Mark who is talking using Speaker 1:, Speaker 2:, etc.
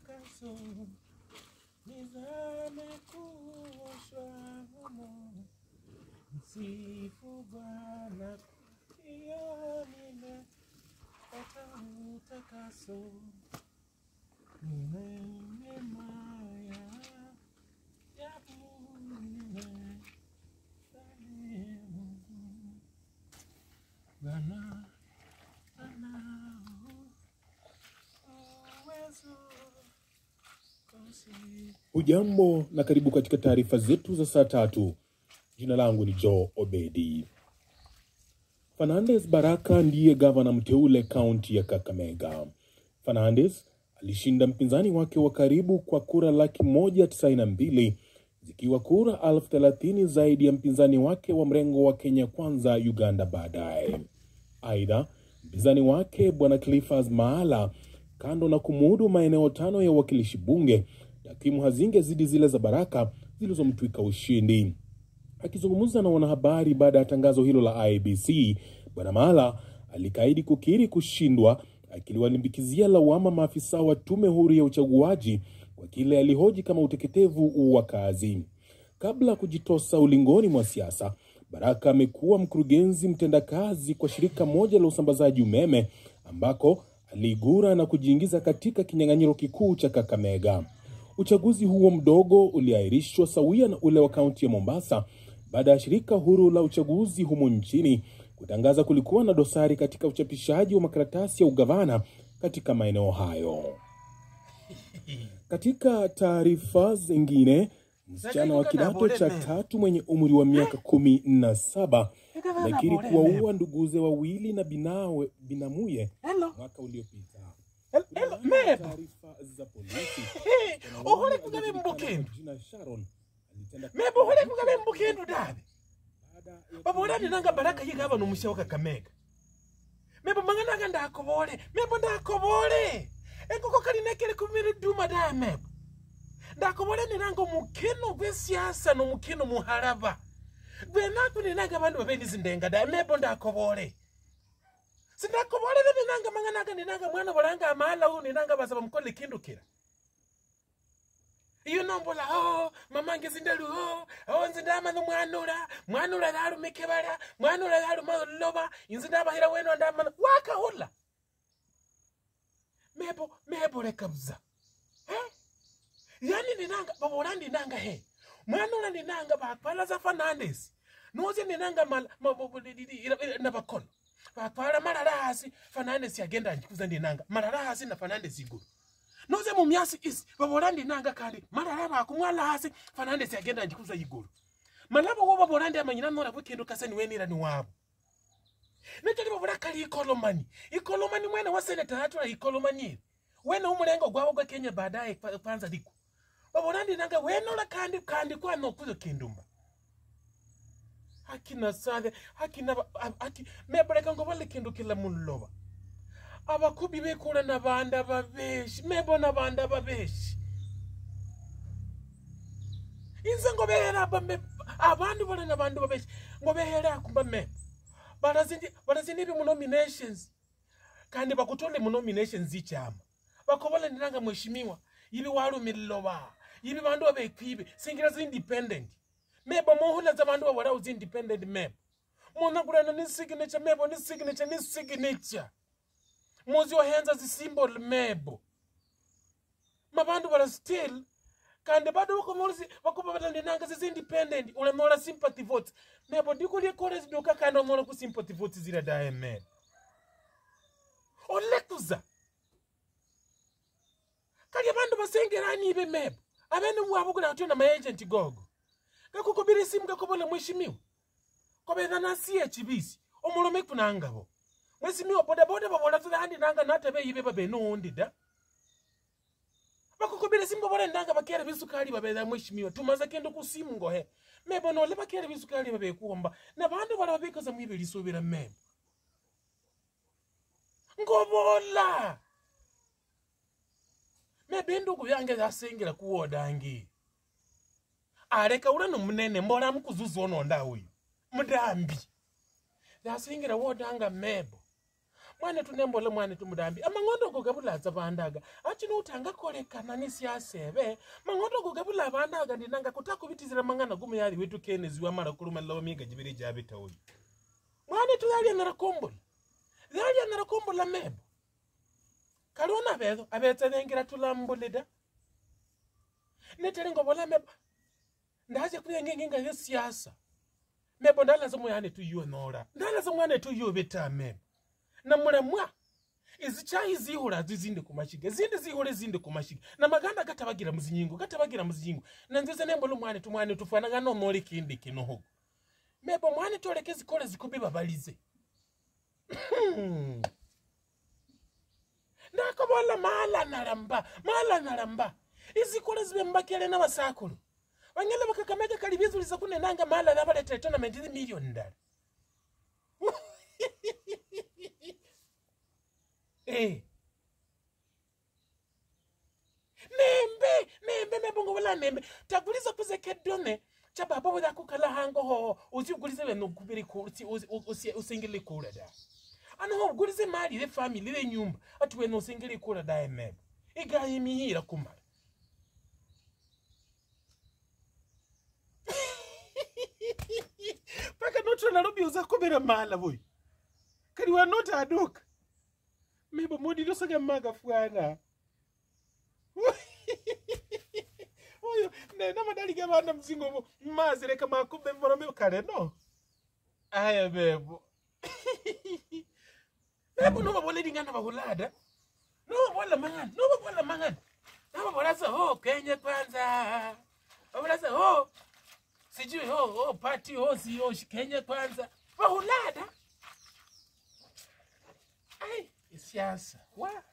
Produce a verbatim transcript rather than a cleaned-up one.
Speaker 1: utakaso nizame kuoshwa humo. Msifu Bwana hiyo nimepata utakaso. Nimema ya ya Mungu Bwana ana uwezo.
Speaker 2: Hujambo na karibu katika taarifa zetu za saa tatu. Jina langu ni Joe Obedi. Fernandez Baraka ndiye gavana mteule kaunti ya Kakamega. Fernandez alishinda mpinzani wake wa karibu kwa kura laki moja tisaini na mbili, zikiwa kura alfu thelathini zaidi ya mpinzani wake wa mrengo wa Kenya Kwanza Uganda baadaye. Aidha, mpinzani wake Bwana Clifford Maala, kando na kumudu maeneo tano ya wakilishi bunge, takwimu hazinge zidi zile za Baraka zilizomtwika ushindi. Akizungumza na wanahabari baada ya tangazo hilo la I E B C, Bwana Maala alikaidi kukiri kushindwa, akiliwalimbikizia lawama maafisa wa tume huru ya uchaguaji kwa kile alihoji kama uteketevu wa kazi. Kabla kujitosa ulingoni mwa siasa, Baraka amekuwa mkurugenzi mtendakazi kwa shirika moja la usambazaji umeme, ambako aligura na kujiingiza katika kinyang'anyiro kikuu cha Kakamega. Uchaguzi huo mdogo uliahirishwa sawia na ule wa kaunti ya Mombasa baada ya shirika huru la uchaguzi humo nchini kutangaza kulikuwa na dosari katika uchapishaji wa makaratasi ya ugavana katika maeneo hayo. Katika taarifa zingine, msichana wa kidato cha tatu mwenye umri wa miaka kumi na saba amekiri kuwaua nduguze wawili na binawe binamuye mwaka uliopita.
Speaker 1: Hello, mebo.
Speaker 2: Taarifa za polisi.
Speaker 1: Ohole kugabe mbokendu. Mebo ohole kugabe mbokendu dabe. Babola ninanga Baraka yiga bano musha wa Kakamega. Mebo mangana ndakobole, mebo ndakobole. Ekoko kali nekele kumire duma da mebo. Ndakobole ninanga mukino besiasa no mukino muharaba. Benaku ninanga bantu babendi zindenga da mebo ndakobole. Sindakobole ninanga mangana ninanga mwana bolanga amala hu ninanga basaba mukole kindukira. Iyo nombola oh mama ngezindalu oh oh nzindama no mwanura mwanura daru mekebara mwanura daru maloba inzindaba hira weno ndama waka hola mebo mebo rekabza eh yani ninanga babolandi nanga he mwanura ninanga bakpala za Fernandez noze ninanga mal na bakono bakpala mararasi Fernandez yagenda njikuza ninanga mararasi na Fernandez iguru noze mu myasi isi babolandi nanga kandi mararaba kumwala hasi Fernandez yagenda njikuza iguru malabo wo babolandi amanyina nora bukendo kasani wenira ni wabo netali babola kali ikolomani ikolomani mwene wa senator atula ikolomani wena umulengo gwawo gwa Kenya baadaye kwanza liko babolandi nanga wenola kandi kandi kwa nokuzo kindumba hakina sale hakina haki meboleka ngo bale kendo kila munloba abakubi bekula nabanda babeshi mebo nabanda babeshi inze ngo behera bambe abantu bole nabantu babeshi ngo behera kumba mebo barazindi barazindi bi nominations kandi bakutole mu nominations ichama bakobole ndiranga mweshimiwa yibi walumiloba yibi bantu abekwibe singira zi independent mebo muhula za bantu wala uzi independent mebo mona kulana ni signature mebo ni signature ni signature Mozi wa henza zi symbol mebo. Mabandu wala still. Kande bado wako mwzi wako babada ninanga zi independent. Ule mwala sympathy votes. Mebo diku liye kore zidoka kanda mwala ku sympathy votes zira dae mebo. Olekuza. Kali bandu basenge rani ibe mebo. Abene mwabu kuna hatu na ma-agent gogo. Kako kubiri simu kako bole mwishimiwa. Kobe na C H B C. Omolo meku na angabo. Mwesi miwa boda boda babola tula handi nanga natebe yibe babe no ndida. Bakukubira simbo bola ndanga bakere bisukali babe da mweshimiwa tumaza kendo kusimu ngo he. Mebo no le bakere bisukali babe kuomba na bandu bala babikoza mwibe lisubira mebo. Ngobola. Mebe ndugu yange zasengera kuodangi. Areka urano munene mbola mukuzuzu ono nda uyu. Mudambi. Zasengera wodanga mebo. mwane tunembole mwane tumudambi amangondo kugabulaza bandaga achino utanga kolekana ni siyasebe mangondo kugabula bandaga ndinanga kutakubitizira mangana gumuyali wetu kenezi wa mara kuluma lawo miga jibiri jabita uyu mwane tuyali narakombola yali narakombola mebo kalona bezo abetse nengira tulambulida netelengo bola mebo ndaje kuyengenga yo siyasa mebo ndala zo muyane tuyo nora ndala zo mwane tuyo beta mebo na mulemwa izicha izihura zizinde kumashiga zinde zihore zinde kumashiga na maganda gatabagira muzinyingo gatabagira muzinyingo nanzize nembolo mwane tumwane tufana gano nori kindi kinoho mebo mwane tolekezi kole zikubiba balize ndako bola mala naramba mala naramba izikole zibe mbakele na basakulu bangele bakakamega kalibizuliza kunenanga mala labaleta tournament zi million ndala eh nembe nembe mebongo wala nembe taguliza kuze kedone cha baba wada kukala hango ho uzigulize beno kubiri ku usingile kula da ana ho gulize mali le family le nyumba atu weno usingile kula da emebe igaye mihira kuma paka noto na lobi uza kubera mala boy kali wa nota aduka mebo modi lo saga maga fuana oyo ne na madali ga bana mzingo mazire kama kumbe mbona mebo kale no aya bebo bebo no babole dingana bahulada no babola mangana no babola mangana na babola sa ho Kenya kwanza babola sa ho sijui ho ho party ho si ho Kenya kwanza bahulada ai siasa wa